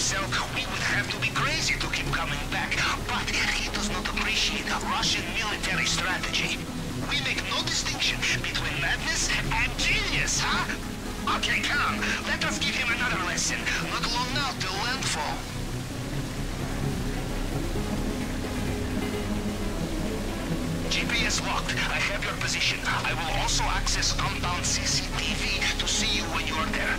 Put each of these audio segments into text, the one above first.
himself, we would have to be crazy to keep coming back. But he does not appreciate Russian military strategy. We make no distinction between madness and genius, huh? Okay, come. Let us give him another lesson. Not long now till landfall. GPS locked. I have your position. I will also access compound CCTV to see you when you are there.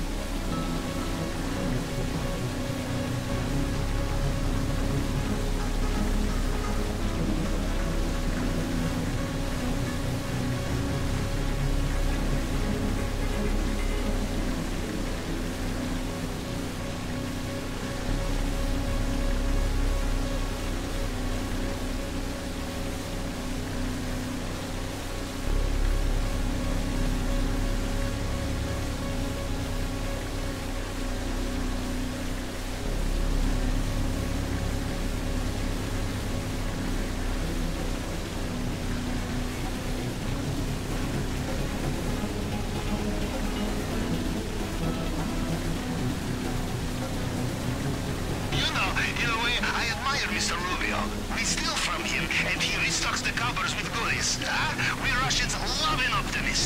Mr. Rubio. We steal from him, and he restocks the cupboards with goodies. We Russians love an optimist.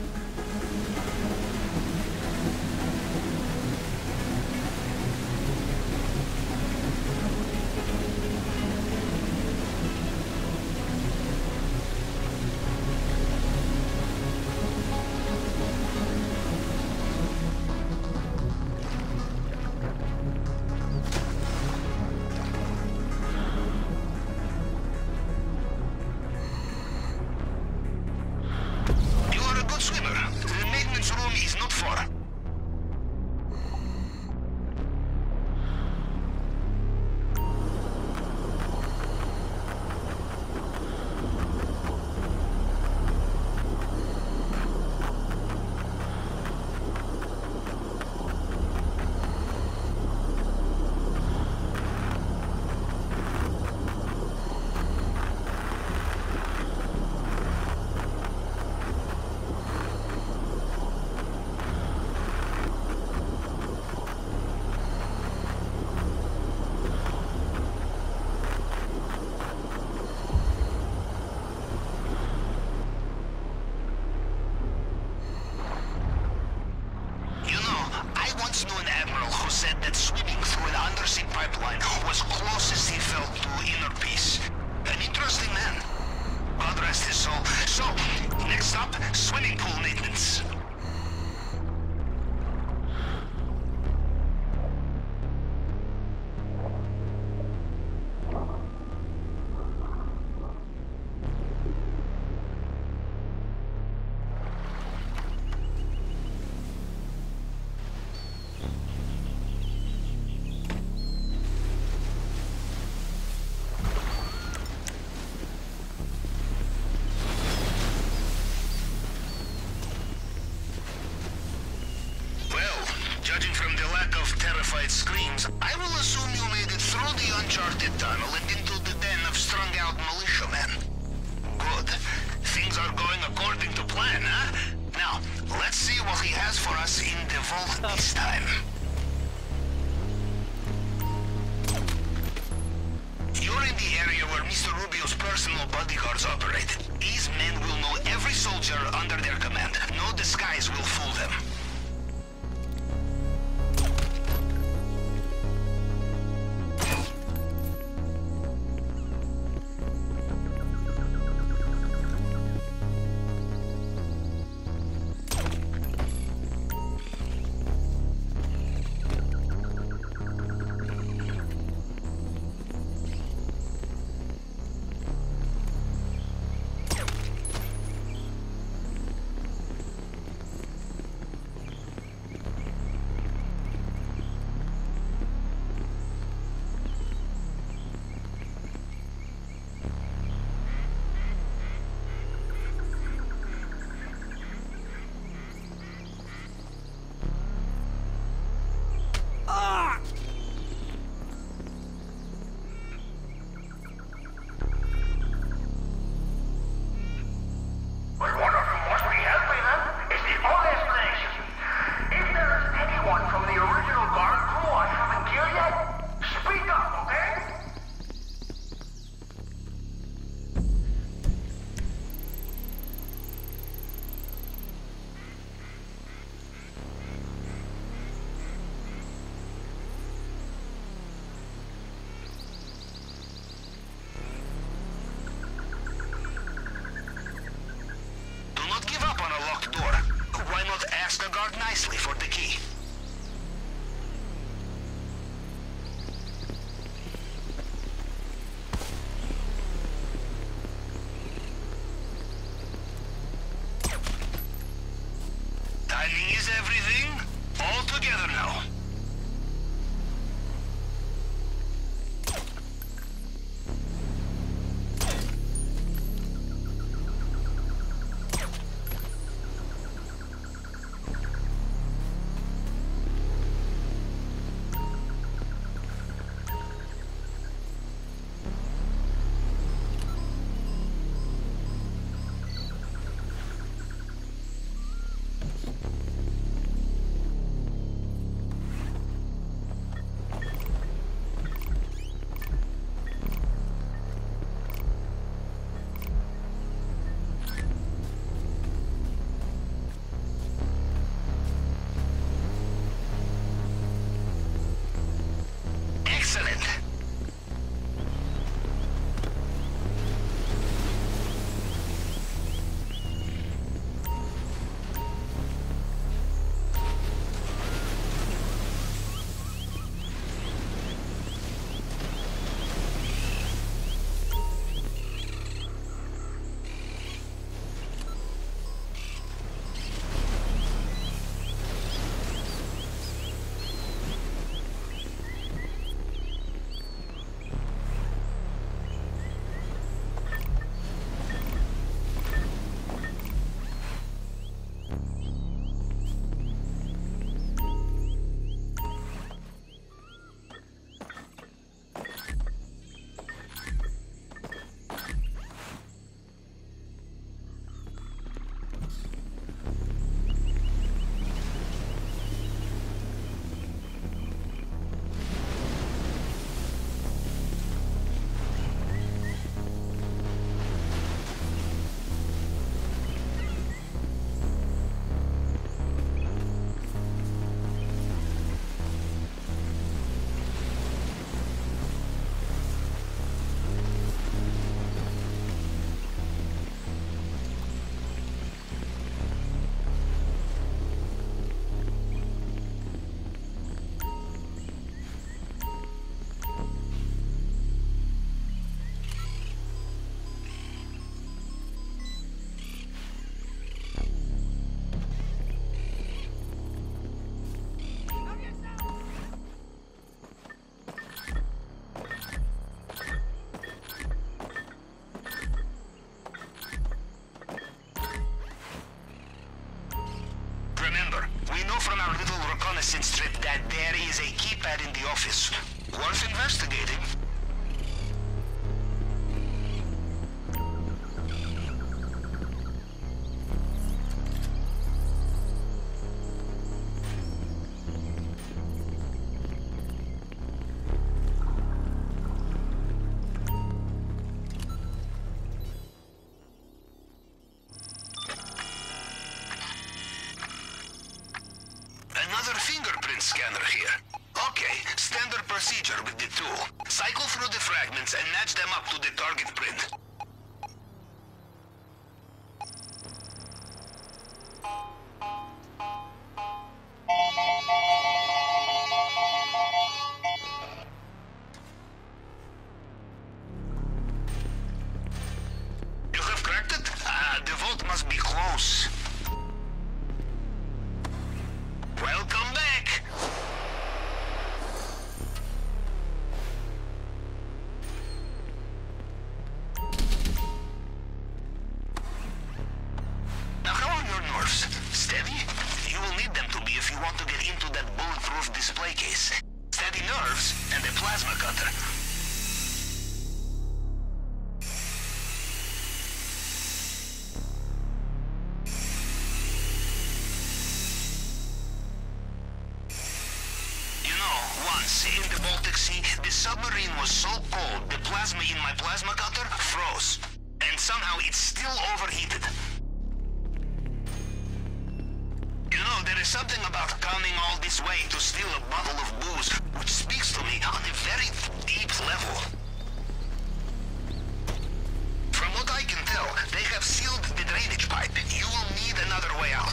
Pipeline was closest he felt to inner peace. An interesting man. God rest his soul. So, next up, swimming pool maintenance. Judging from the lack of terrified screams, I will assume you made it through the uncharted tunnel and into the den of strung-out militiamen. Good. Things are going according to plan, huh? Now, let's see what he has for us in the vault this time. You're in the area where Mr. Rubio's personal bodyguards operate. These men will know every soldier under their command. No disguise will fool them. that there is a keypad in the office. Worth investigating. Another fingerprint scanner here. Okay, standard procedure with the tool. Cycle through the fragments and match them up to the target print. You have cracked it? The vault must be close. Welcome back! Now how are your nerves? Steady? You will need them to be if you want to get into that bulletproof display case. Steady nerves and a plasma cutter. Once, in the Baltic Sea, the submarine was so cold, the plasma in my plasma cutter froze. And somehow it's still overheated. You know, there is something about coming all this way to steal a bottle of booze, which speaks to me on a very deep level. From what I can tell, they have sealed the drainage pipe. You will need another way out.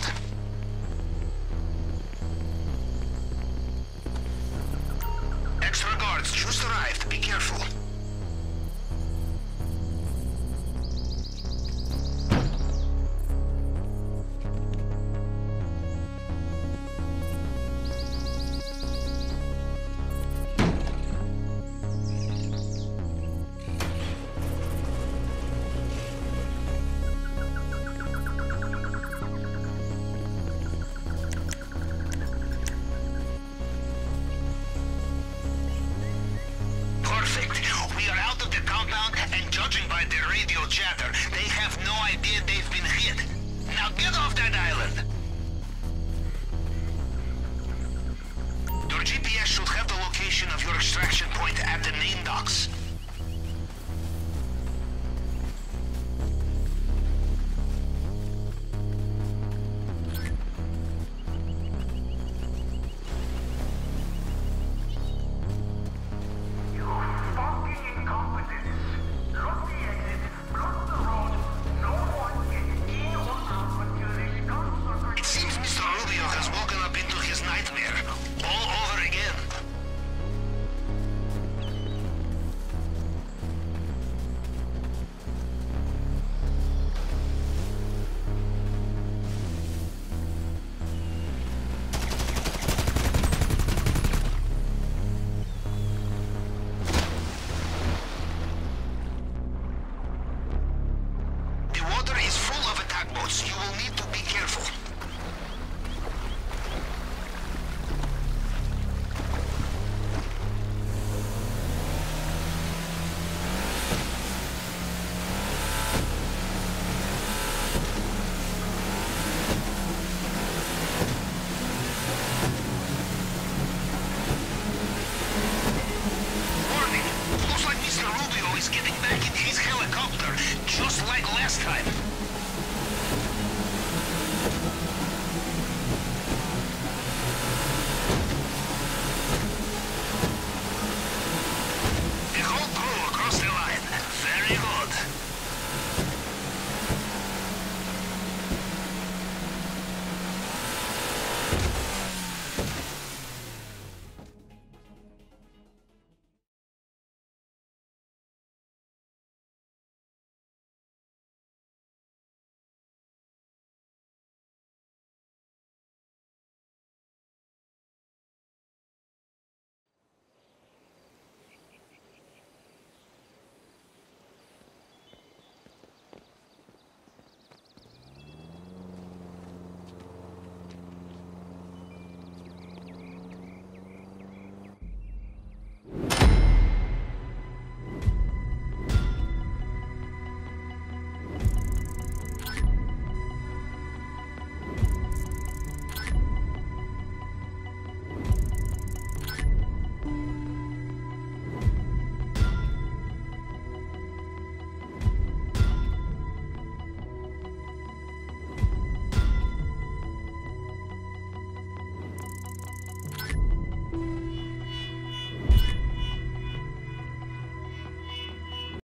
Extra guards just arrived. Be careful. We are out of the compound, and judging by their radio chatter, they have no idea they've been hit. Now get off that island! Your GPS should have the location of your extraction point at the main docks.